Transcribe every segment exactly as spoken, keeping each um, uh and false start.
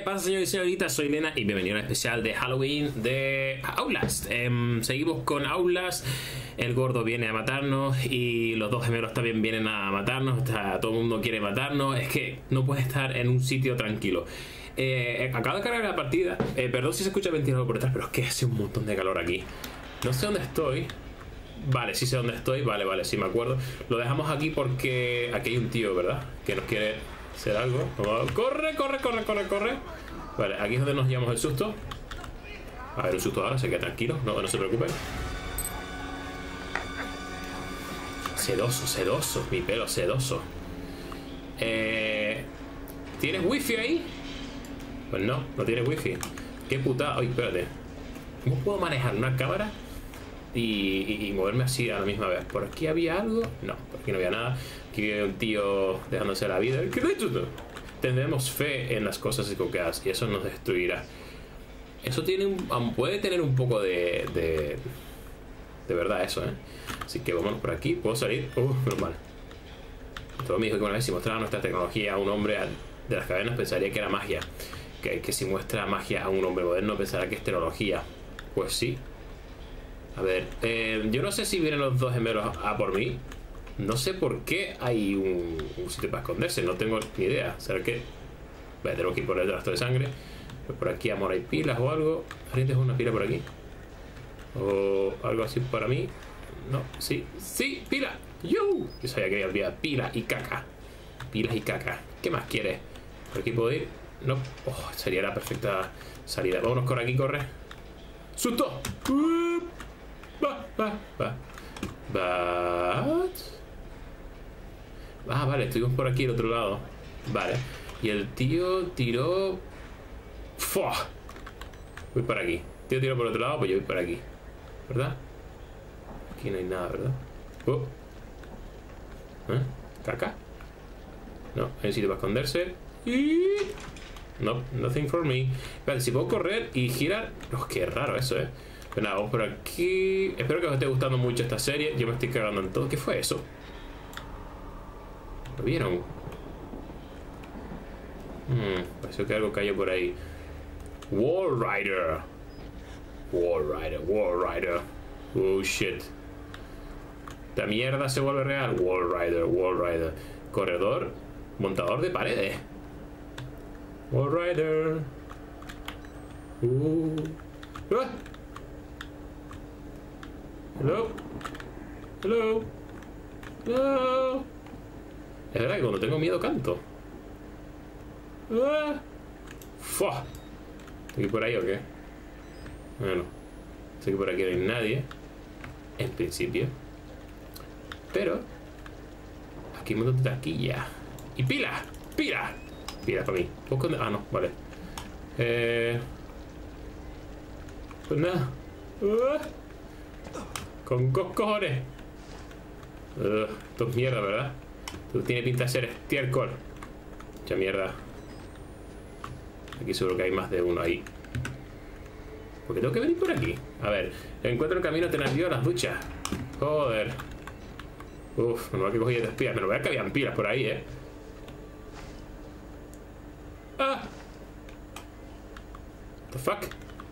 ¿Qué pasa, señores y señoritas? Soy Lena y bienvenido a un especial de Halloween de Outlast. eh, Seguimos con Outlast. El gordo viene a matarnos y los dos gemelos también vienen a matarnos. Está, todo el mundo quiere matarnos. Es que no puedes estar en un sitio tranquilo. eh, Acabo de cargar la partida. eh, Perdón si se escucha ventilador por detrás, pero es que hace un montón de calor aquí. No sé dónde estoy. Vale, sí sé dónde estoy. Vale, vale, sí me acuerdo. Lo dejamos aquí porque aquí hay un tío, ¿verdad? Que nos quiere hacer algo. Corre, corre, corre, corre, corre. Vale, aquí es donde nos llevamos el susto. A ver, un susto ahora, se queda tranquilo. No, no se preocupen. Sedoso, sedoso. Mi pelo sedoso. Eh... ¿Tienes wifi ahí? Pues no, no tienes wifi. Qué putada. Ay, espérate. ¿Cómo puedo manejar una cámara y, y, y moverme así a la misma vez? ¿Por aquí había algo? No, por aquí no había nada. Aquí viene un tío dejándose la vida. ¿Qué de hecho? Tendremos fe en las cosas equivocadas y eso nos destruirá. Eso tiene un, puede tener un poco de, de de verdad eso, ¿eh? Así que vámonos por aquí. ¿Puedo salir? Uh, normal. Todo me dijo que una vez si mostrara nuestra tecnología a un hombre de las cavernas pensaría que era magia. Que, que si muestra magia a un hombre moderno pensará que es tecnología. Pues sí. A ver, eh, yo no sé si vienen los dos gemelos a por mí. No sé por qué hay un, un sitio para esconderse. No tengo ni idea. ¿Será que...? Vale, tengo que ir por el rastro de sangre. Pues por aquí, amor, hay pilas o algo. ¿Alguien deja una pila por aquí? O algo así para mí. No, sí, sí, pila. ¡Yo! Yo sabía que había pila y caca. Pilas y caca. ¿Qué más quieres? ¿Por aquí puedo ir? No. Oh, sería la perfecta salida. Vámonos, corre aquí, corre. ¡Susto! Uh, va, va, va. Va. Ah, vale, estuvimos por aquí, el otro lado. Vale. Y el tío tiró... ¡Fua! Voy por aquí. El tío tiró por el otro lado, pues yo voy por aquí. ¿Verdad? Aquí no hay nada, ¿verdad? Oh. ¿Eh? ¿Caca? No, hay un sitio para esconderse. Y... No, nothing for me. Vale, si puedo correr y girar... Oh, qué raro eso, ¿eh? Pues nada, vamos por aquí. Espero que os esté gustando mucho esta serie. Yo me estoy cagando en todo. ¿Qué fue eso? ¿Lo vieron? Hmm, parece que algo cayó por ahí. Wall Rider. Wall Rider, Wall Rider. Oh shit. ¿Esta mierda se vuelve real? Wall Rider, Wall Rider. Corredor, montador de paredes. Wall Rider. Uh. Ah. Hello. Hello. Hello. Es verdad que cuando tengo miedo canto. Ah. Fua. ¿Estoy por ahí o qué? Bueno, sé que por aquí no hay nadie. En principio. Pero aquí me doy taquilla. Y pila, pila. Pila para mí. Ah, no, vale. Eh... Pues nada. Uh. Con co cojones. Uh, esto es mierda, ¿verdad? Esto tiene pinta de ser estiércol. Mucha mierda. Aquí seguro que hay más de uno ahí. Porque tengo que venir por aquí. A ver, encuentro el camino tenebroso a las duchas. Joder. Uf, no hay que coger estas pilas. Me lo voy a que habían pilas por ahí, eh. Ah. What the fuck.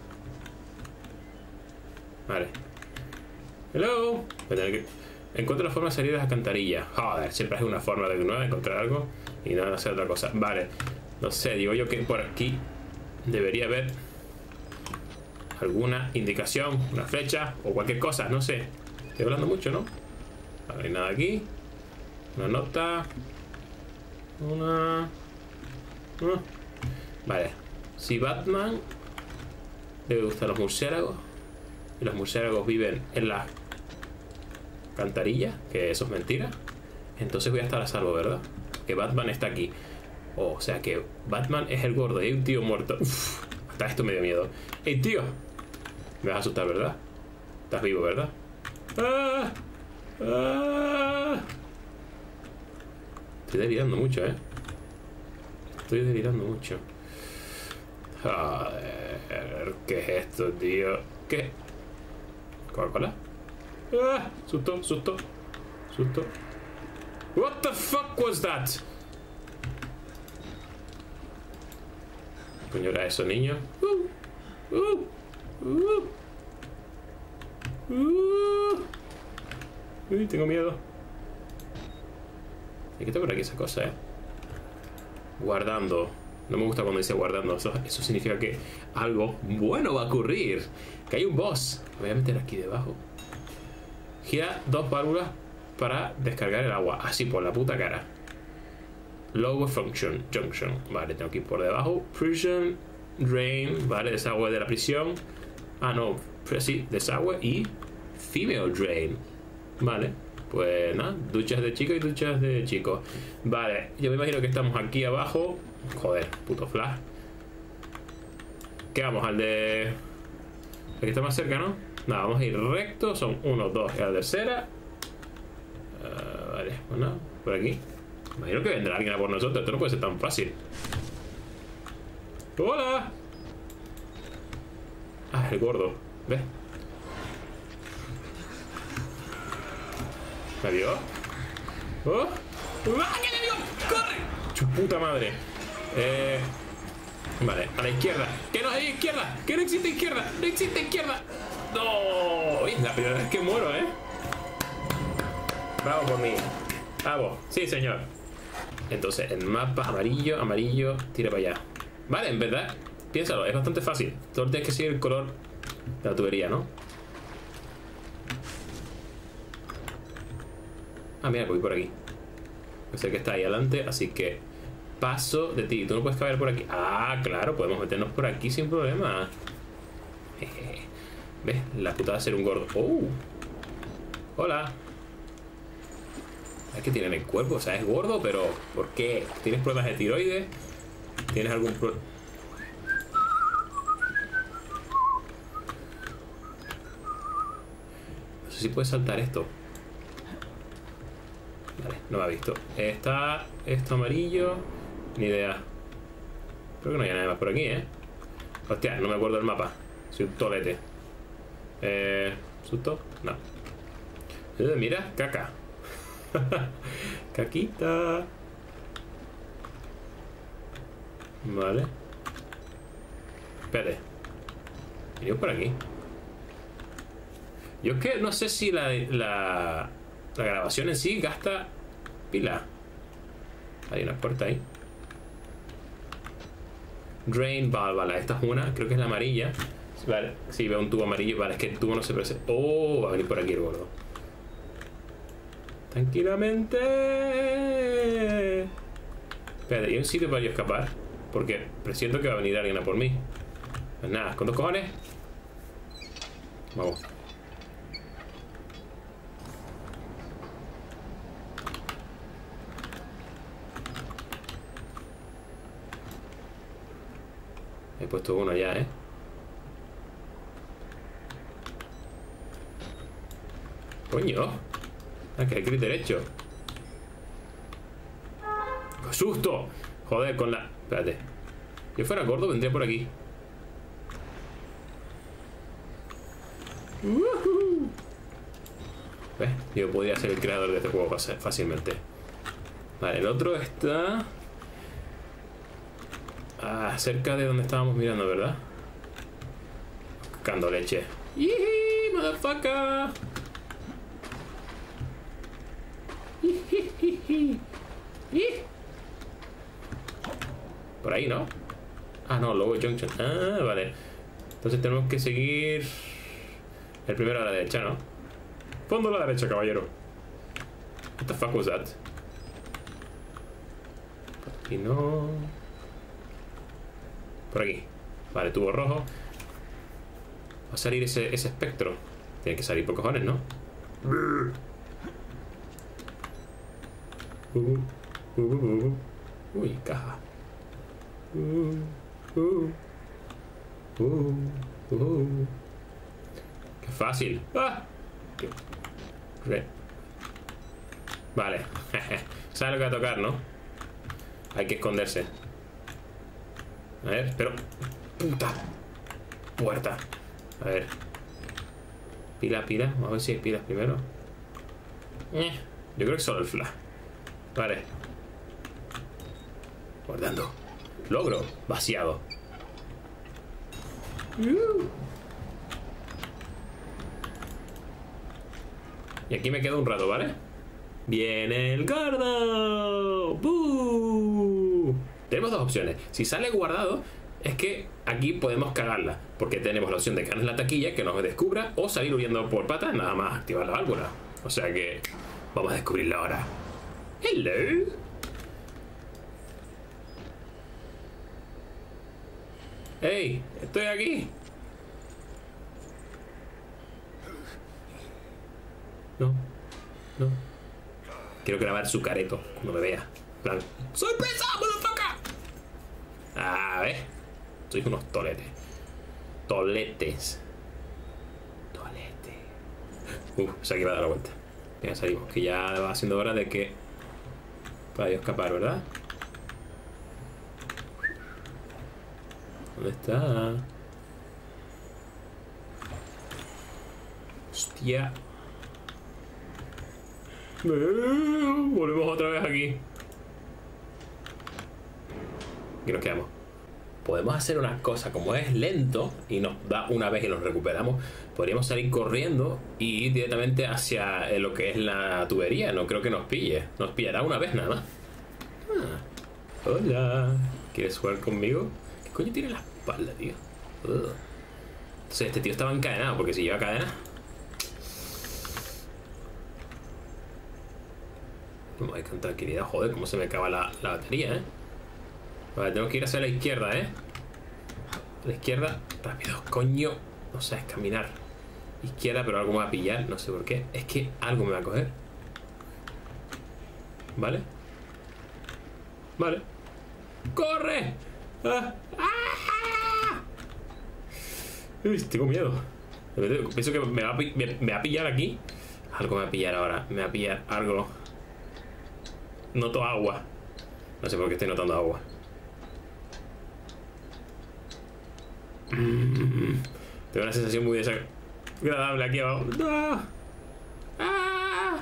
Vale. Hello. Voy a tener que... Encuentro la forma de salir de las alcantarillas. Joder, siempre hay una forma de nueva encontrar algo y no hacer otra cosa. Vale. No sé, digo yo que por aquí debería haber alguna indicación, una flecha o cualquier cosa, no sé. Estoy hablando mucho, ¿no? No hay nada aquí. Una nota. Una... Uh. Vale. Si Batman le gustan los murciélagos y los murciélagos viven en la alcantarilla, que eso es mentira, entonces voy a estar a salvo, ¿verdad? Que Batman está aquí. Oh, o sea que Batman es el gordo y hay un tío muerto. Uf, hasta esto me dio miedo. ¡Ey, tío! Me vas a asustar, ¿verdad? Estás vivo, ¿verdad? ¡Ah! ¡Ah! Estoy delirando mucho, ¿eh? Estoy delirando mucho. Joder, ¿qué es esto, tío? ¿Qué? ¿Coca-Cola? ¡Ah! Susto, susto, susto. What the fuck was that? Coño, era eso, niño. Uh, uh, uh, uh. Uy, tengo miedo. Hay que por aquí esa cosa, eh. Guardando. No me gusta cuando dice guardando. Eso, eso significa que algo bueno va a ocurrir. Que hay un boss. Me voy a meter aquí debajo. Gira dos válvulas para descargar el agua. Así por la puta cara. Lower function junction. Vale, tengo que ir por debajo. Prison drain. Vale, desagüe de la prisión. Ah, no. Sí, desagüe y female drain. Vale. Pues nada, duchas de chicos y duchas de chicos. Vale, yo me imagino que estamos aquí abajo. Joder, puto flash. ¿Qué vamos? Al de... El que está más cerca, ¿no? Nada, vamos a ir recto. Son uno, dos y la tercera. uh, Vale, pues nada, por aquí. Imagino que vendrá alguien a por nosotros. Esto no puede ser tan fácil. ¡Hola! Ah, el gordo. ¿Ves? ¿Me vio? ¡Oh! ¡Ah, que me vio! ¡Corre! ¡Su puta madre! Eh... Vale, a la izquierda. ¡Que no hay izquierda! ¡Que no existe izquierda! ¡No existe izquierda! ¡No! Es la primera vez que muero, ¿eh? Bravo por mí. Bravo. Sí, señor. Entonces, el mapa amarillo, amarillo, tira para allá. Vale, en verdad, piénsalo, es bastante fácil. Solo tienes que seguir el color de la tubería, ¿no? Ah, mira, voy por aquí. Yo sé que está ahí adelante, así que paso de ti. Tú no puedes caber por aquí. Ah, claro, podemos meternos por aquí sin problema. Jeje. ¿Ves? La putada de ser un gordo. ¡Oh! Hola. Es que tiene en el cuerpo, o sea, es gordo, pero ¿por qué? ¿Tienes problemas de tiroides? ¿Tienes algún problema? No sé si puedes saltar esto. Vale, no me ha visto. Está esto amarillo. Ni idea. Creo que no hay nada más por aquí, ¿eh? Hostia, no me acuerdo del mapa. Soy un tolete. Eh... ¿Susto? No. Eh, mira, caca. Caquita. Vale. Espérate. Yo por aquí. Yo es que no sé si la... la... La grabación en sí gasta pila. Hay una puerta ahí. Drain valve, vale, esta es una, creo que es la amarilla. Vale, sí, veo un tubo amarillo. Vale, es que el tubo no se presenta. Oh, va a venir por aquí el gordo. Tranquilamente. Espérate, ¿y un sitio para yo escapar? Porque presiento que va a venir alguien a por mí. Pues nada, ¿con dos cojones? Vamos. He puesto uno ya, ¿eh? Coño. Ah, que hay que ir derecho. ¡Qué susto! Joder, con la... Espérate. Si yo fuera gordo, vendría por aquí. Uh-huh. ¿Ves? Yo podría ser el creador de este juego fácilmente. Vale, el otro está... Ah, cerca de donde estábamos mirando, ¿verdad? Cando leche. ¡Yee, motherfucker! Por ahí, ¿no? Ah, no, Lower Junction. Ah, vale. Entonces tenemos que seguir el primero a la derecha, ¿no? Fondo a la derecha, caballero. What the fuck was that? Y no... Por aquí. Vale, tubo rojo. Va a salir ese, ese espectro. Tiene que salir por cojones, ¿no? Uh, uh, uh, uh. Uy, caja. Uh, uh, uh, uh. Qué fácil. ¡Ah! Re. Vale. ¿Sabes lo que va a tocar, no? Hay que esconderse. A ver, pero... ¡Puta! Puerta. A ver. Pila, pila. Vamos a ver si hay pilas primero. Eh, yo creo que solo el flash. Vale. Guardando. Logro. Vaciado. Uh. Y aquí me quedo un rato, ¿vale? ¡Viene el gordo! ¡Buu! Tenemos dos opciones. Si sale guardado, es que aquí podemos cagarla, porque tenemos la opción de quedarnos en la taquilla, que nos descubra, o salir huyendo por patas, nada más activar la válvula. O sea que vamos a descubrirlo ahora. ¡Hello! ¡Hey! ¡Estoy aquí! No, no. Quiero grabar su careto cuando me vea. En plan, ¡sorpresa, motherfucker! A ver. Sois unos toletes. Toletes. Tolete. Uf, se aquí va a dar la vuelta. Ya salimos, que ya va siendo hora de que pueda yo escapar, ¿verdad? ¿Dónde está? Hostia. Volvemos otra vez aquí. Y nos quedamos. Podemos hacer una cosa, como es lento y nos da una vez y nos recuperamos, podríamos salir corriendo y ir directamente hacia lo que es la tubería. No creo que nos pille. Nos pillará una vez nada más. Ah. Hola. ¿Quieres jugar conmigo? ¿Qué coño tiene la espalda, tío? Ugh. Entonces este tío estaba encadenado, porque si lleva cadena... Vamos a ir con tranquilidad, joder, cómo se me acaba la, la batería, ¿eh? Vale, tengo que ir hacia la izquierda, ¿eh? A la izquierda, rápido, coño. No sabes caminar. Izquierda, pero algo me va a pillar, no sé por qué. Es que algo me va a coger. ¿Vale? Vale. ¡Corre! ¡Ah! ¡Ah! Uy, tengo miedo. Pienso que me va, a, me, me va a pillar aquí. Algo me va a pillar ahora. Me va a pillar algo. Noto agua. No sé por qué estoy notando agua. Mm, tengo una sensación muy desagradable aquí abajo. ¡Ah! ¡Ah!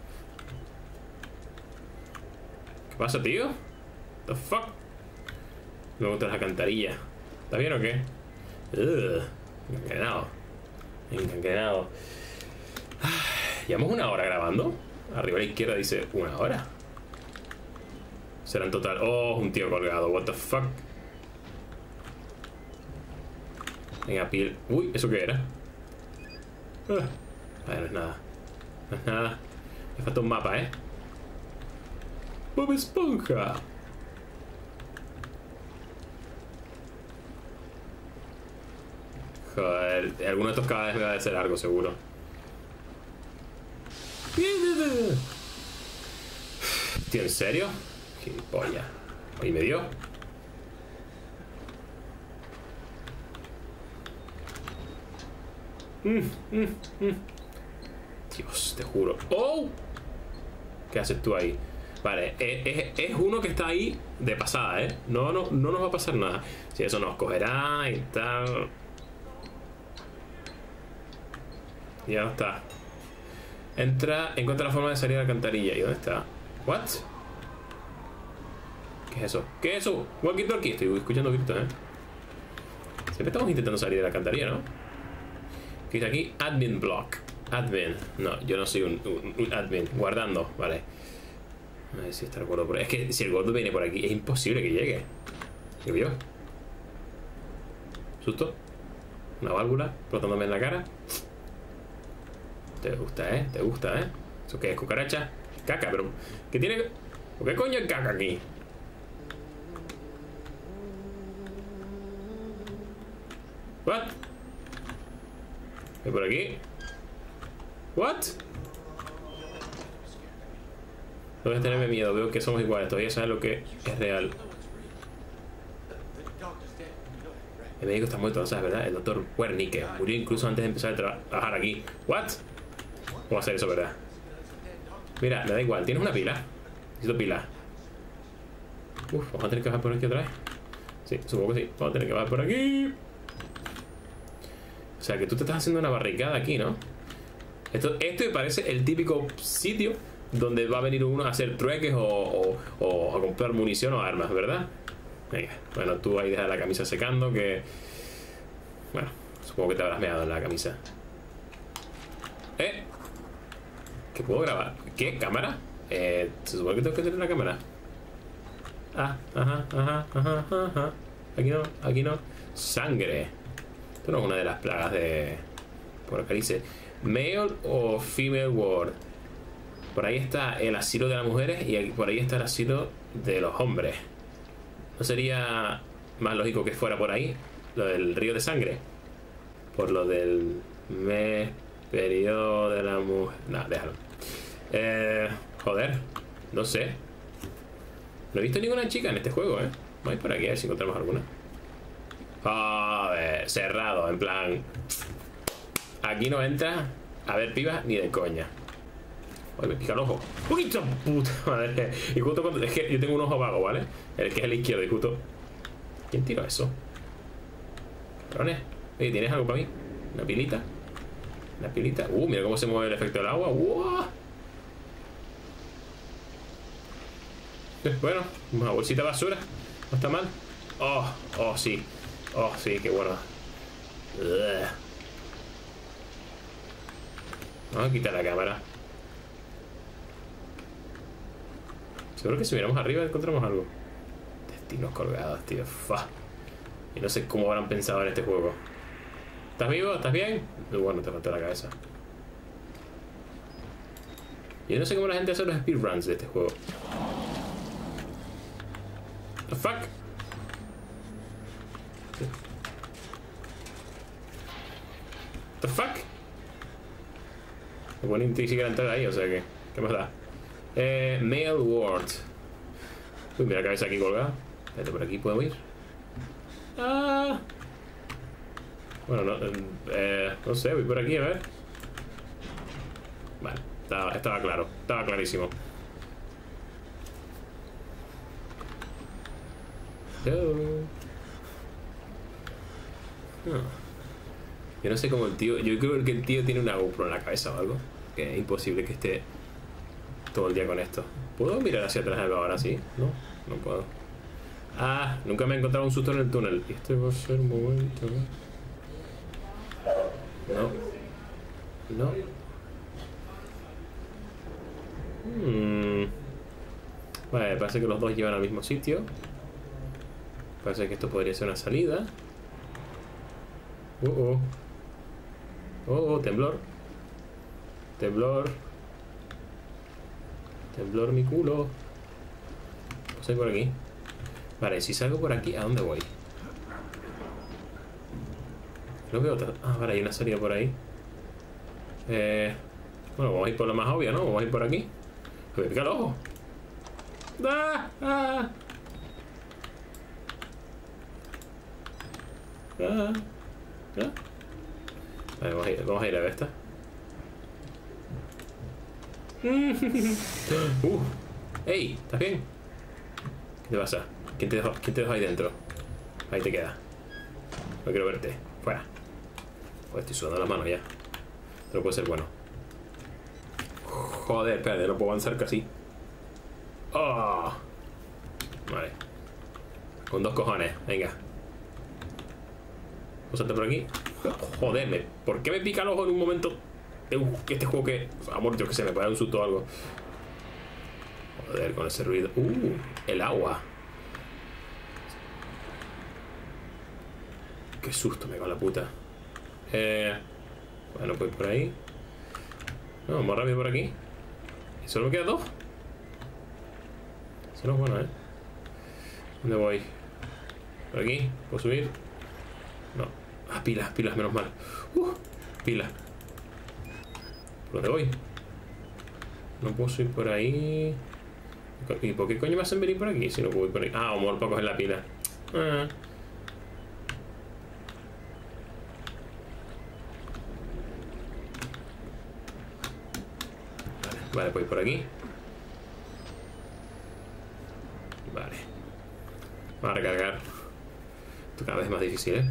¿Qué pasa, tío? The fuck? Me gusta la alcantarilla. ¿Está bien o qué? Ugh, encandenado. Encandenado. ¿Llevamos una hora grabando? Arriba a la izquierda dice una hora. Será en total. Oh, un tío colgado. What the fuck. Venga, piel. Uy, ¿eso qué era? Ah, vale, no es nada. No es nada. Me falta un mapa, ¿eh? Bob Esponja. Joder, alguno de estos cada vez me va a ser largo, seguro. Tío, ¿en serio? Gilipollas. Ahí me dio. Mm, mm, mm. Dios, te juro. ¡Oh! ¿Qué haces tú ahí? Vale, es, es, es uno que está ahí de pasada, ¿eh? No, no, no nos va a pasar nada. Si eso nos cogerá y tal. Ya no está. Entra, encuentra la forma de salir a la alcantarilla. ¿Y dónde está? ¿What? ¿Qué es eso? ¿Qué es eso? Walkie talkie. Estoy escuchando gritos, ¿eh? Siempre estamos intentando salir de la alcantarilla, ¿no? ¿Qué dice aquí? Admin block. Admin. No, yo no soy un, un, un admin. Guardando, vale. A ver si está el gordo por ahí. Es que si el gordo viene por aquí, es imposible que llegue. Digo yo. ¿Susto? Una válvula explotándome en la cara. Te gusta, ¿eh? Te gusta, ¿eh? ¿Eso qué es? ¿Cucaracha? Caca, pero... ¿Qué tiene? ¿Por qué coño hay caca aquí? ¿What? ¿Qué por aquí? ¿What? No voy a tenerme miedo, veo que somos iguales. Todavía sabes lo que es real. El médico está muerto, ¿no sabes, verdad? El doctor Wernicke murió incluso antes de empezar a tra trabajar aquí. ¿What? ¿Cómo hacer eso, verdad? Mira, me da igual. ¿Tienes una pila? Necesito pila. Uf, vamos a tener que bajar por aquí otra vez. Sí, supongo que sí. Vamos a tener que bajar por aquí. O sea, que tú te estás haciendo una barricada aquí, ¿no? Esto, esto me parece el típico sitio donde va a venir uno a hacer trueques o, o, o a comprar munición o armas, ¿verdad? Venga, bueno, tú ahí deja la camisa secando que... Bueno, supongo que te habrás meado en la camisa. ¿Eh? ¿Qué puedo grabar? ¿Qué? ¿Cámara? Eh, se supone que tengo que tener la cámara. Ah, ajá, ajá, ajá, ajá. Aquí no, aquí no. Sangre. Esto no es una de las plagas de... Por acá dice male o female ward. Por ahí está el asilo de las mujeres y por ahí está el asilo de los hombres. ¿No sería más lógico que fuera por ahí lo del río de sangre? Por lo del mes, periodo de la mujer... No, déjalo. Eh, joder, no sé. No he visto ninguna chica en este juego, ¿eh? Voy por aquí a ver si encontramos alguna. Joder, cerrado, en plan... Aquí no entra a ver pibas ni de coña. Ay, me pica el ojo. ¡Uy, puta madre! Y justo cuando... Es que yo tengo un ojo vago, ¿vale? El que es el izquierdo y justo... ¿Quién tiró eso? Cabrones. Oye, ¿tienes algo para mí? ¿Una pilita? ¿Una pilita? Uh, mira cómo se mueve el efecto del agua. ¡Wow! Bueno, una bolsita de basura. No está mal. Oh, oh, sí. Oh, sí, qué bueno. Ugh. Vamos a quitar la cámara. Seguro que si miramos arriba encontramos algo. Destinos colgados, tío. Fa. Y no sé cómo habrán pensado en este juego. ¿Estás vivo? ¿Estás bien? Muy bueno, te faltó la cabeza. Yo no sé cómo la gente hace los speedruns de este juego. The fuck? The fuck? No puedo ni siquiera entrar ahí, o sea que... ¿Qué más da? Eh, male ward. Uy, mira la cabeza aquí colgada. Espérate, por aquí puedo ir. Ah. Bueno, no, eh, no sé, voy por aquí a ver. Vale, estaba, estaba claro, estaba clarísimo. Hello. Oh. Yo no sé cómo el tío. Yo creo que el tío tiene una GoPro en la cabeza o algo. Que es imposible que esté todo el día con esto. ¿Puedo mirar hacia atrás ahora sí? No, no puedo. Ah, nunca me he encontrado un susto en el túnel. Y este va a ser un momento. No. No. Hmm. Vale, parece que los dos llevan al mismo sitio. Parece que esto podría ser una salida. Uh oh. Oh, oh, temblor. Temblor. Temblor mi culo. Voy por aquí. Vale, si salgo por aquí, ¿a dónde voy? No veo otra. Ah, vale, hay una salida por ahí. Eh, bueno, vamos a ir por la más obvia, ¿no? Vamos a ir por aquí. Me pica el ojo. ¡Ah! ¡Ah! ¡Ah! ¿Ah? Vale, vamos a ir, vamos a, ir a ver esta. uh, ¡Ey! ¿Estás bien? ¿Qué te pasa? ¿Quién te dejó, quién te dejó ahí dentro? Ahí te queda. No quiero verte. Fuera. Pues estoy sudando las manos ya. No puede ser bueno. Joder, espérate, no puedo avanzar casi. Oh. Vale. Con dos cojones, venga. Vamos a saltar por aquí. Joder, me, ¿por qué me pica el ojo en un momento? Uh, este juego que... Amor, yo que sé, me puede dar un susto o algo. Joder, con ese ruido. Uh, el agua. Qué susto me va la puta. Eh, bueno, pues por ahí. No, más rápido por aquí. ¿Y solo me quedan dos? Eso no es bueno, ¿eh? ¿Dónde voy? ¿Por aquí? ¿Puedo subir? No. Ah, pilas, pilas, menos mal. Uh, pilas. ¿Por dónde voy? No puedo subir por ahí. ¿Y por qué coño me hacen venir por aquí si no puedo ir por ahí? Ah, amor, para coger la pila. Ah. Vale, vale, pues por aquí. Vale. Vamos a recargar. Esto cada vez es más difícil, ¿eh?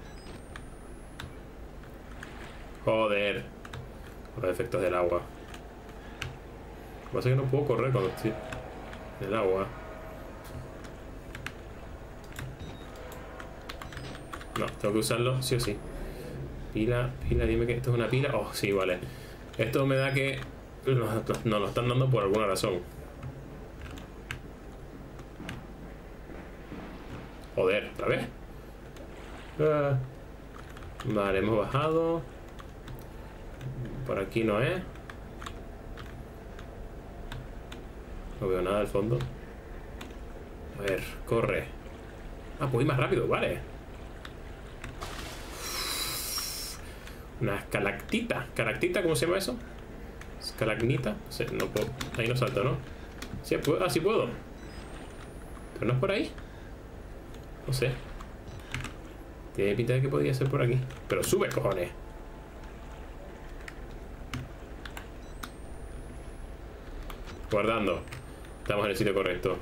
Joder. Los efectos del agua. Lo que pasa es que no puedo correr cuando estoy en el agua. No, tengo que usarlo sí o sí. Pila, pila, dime que esto es una pila. Oh, sí, vale. Esto me da que nos, nos lo están dando por alguna razón. Joder, ¿otra vez? Ah. Vale, hemos bajado. Por aquí no es. No veo nada al fondo. A ver, corre. Ah, puedo ir más rápido, vale. Una escalactita. ¿Escalactita? ¿Cómo se llama eso? Escalacnita. Sí, no puedo. Ahí no salto, ¿no? Sí, puedo. Ah, sí puedo. Pero no es por ahí. No sé. Tiene pinta de que podría ser por aquí. Pero sube, cojones. Guardando. Estamos en el sitio correcto.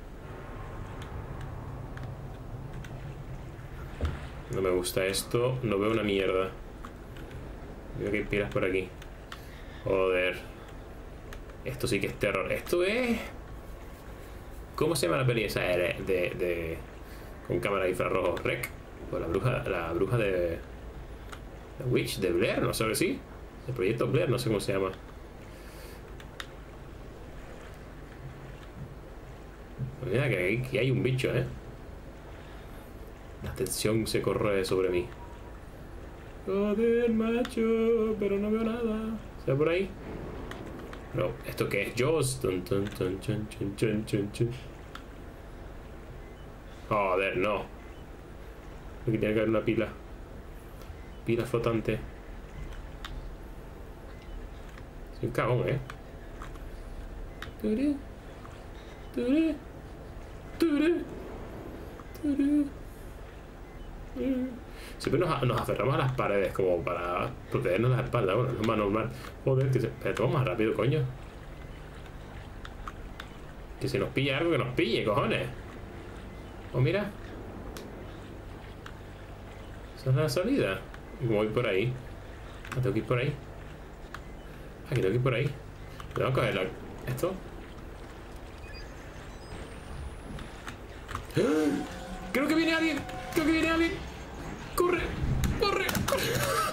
No me gusta esto. No veo una mierda. Veo que hay pilas por aquí. Joder. Esto sí que es terror. Esto es... ¿Cómo se llama la peli esa? De... de, de... con cámara de infrarrojo. Rec. O la bruja... La bruja de... The Witch de Blair. No sé qué sí. El proyecto Blair. No sé cómo se llama. Pues mira que hay, que hay un bicho, ¿eh? La tensión se corre sobre mí. Joder, macho, pero no veo nada. ¿Está por ahí? No, ¿esto qué es? Jaws. Tun, tun, tun, chun, chun, chun, chun, chun. Joder, no. Aquí tiene que haber una pila. Pila flotante. Soy un cagón, ¿eh? Ture, ture, ture, ture. Siempre nos, nos aferramos a las paredes como para protegernos la espalda. Bueno, es lo más normal. Joder, que se... Pero todo más rápido, coño. Que si nos pilla algo, que nos pille, cojones. Oh, mira. Esa es la salida. Voy por ahí. Ah, tengo que ir por ahí. Ah, que tengo que ir por ahí. Tengo que coger la... esto. Creo que viene alguien. Creo que viene alguien. Corre, corre, corre.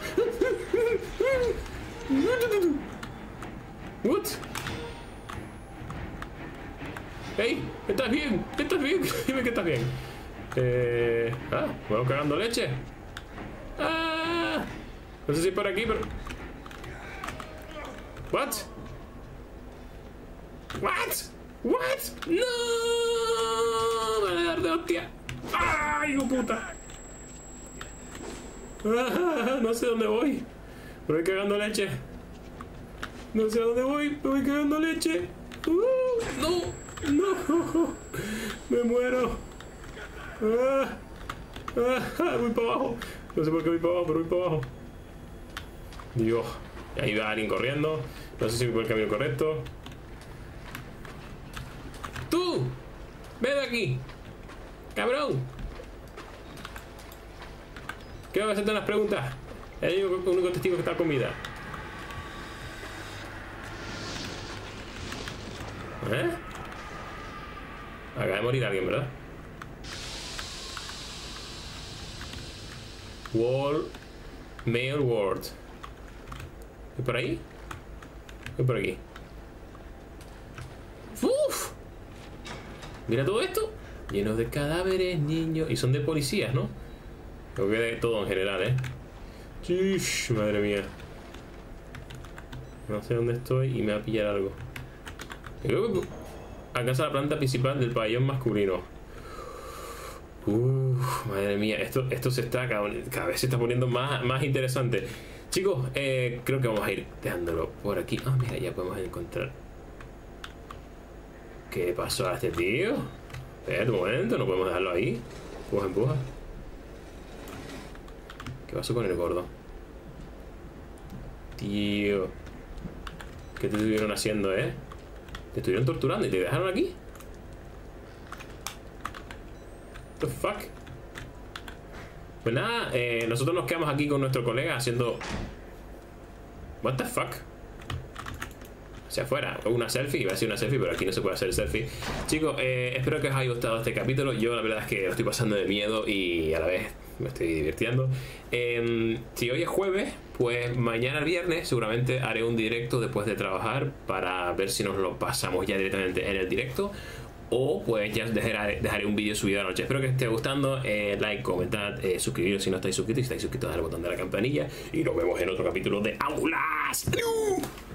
What? Hey, ¿estás bien? ¿Estás bien? Dime que estás bien. Eh... Ah, me voy cagando leche. Ah, no sé si por aquí, pero... What? What? What? No, me van a dar de hostia. ¡Ay, hijo puta! Ah, no sé dónde voy. Me voy cagando leche. No sé a dónde voy. Me voy cagando leche. Uh, no, no. Me muero. Ah, ah, voy para abajo. No sé por qué voy para abajo, pero voy para abajo. Dios. Ahí va alguien corriendo. No sé si voy por el camino correcto. ¡Tú! ¡Ven de aquí! ¡Cabrón! ¿Qué va a hacerte unas preguntas? El único, único testigo que está con vida. ¿Eh? Acaba de morir alguien, ¿verdad? Wall Mail Ward. ¿Y por ahí? ¿Y por aquí? ¡Uf! Mira todo esto. Lleno de cadáveres, niños. Y son de policías, ¿no? Creo que de todo en general, ¿eh? Chish, madre mía. No sé dónde estoy y me va a pillar algo. Creo que alcanza la planta principal del pabellón masculino. Uff, madre mía. Esto, esto se está cada, cada vez se está poniendo más, más interesante. Chicos, eh, creo que vamos a ir dejándolo por aquí. Ah, mira, ya podemos encontrar. ¿Qué pasó a este tío? Espera un momento, no podemos dejarlo ahí. Empuja, empuja. ¿Qué pasó con el gordo? Tío. ¿Qué te estuvieron haciendo, eh? Te estuvieron torturando y te dejaron aquí. What the fuck? Pues nada, eh, nosotros nos quedamos aquí con nuestro colega haciendo... What the fuck? Hacia afuera, una selfie, iba a ser una selfie, pero aquí no se puede hacer selfie. Chicos, eh, espero que os haya gustado este capítulo. Yo la verdad es que lo estoy pasando de miedo y a la vez me estoy divirtiendo. Eh, si hoy es jueves, pues mañana viernes seguramente haré un directo después de trabajar para ver si nos lo pasamos ya directamente en el directo. O pues ya dejaré, dejaré un vídeo subido anoche. Espero que os esté gustando. Eh, like, comentad, eh, suscribiros si no estáis suscritos. Si estáis suscritos, dale al botón de la campanilla. Y nos vemos en otro capítulo de Aulas.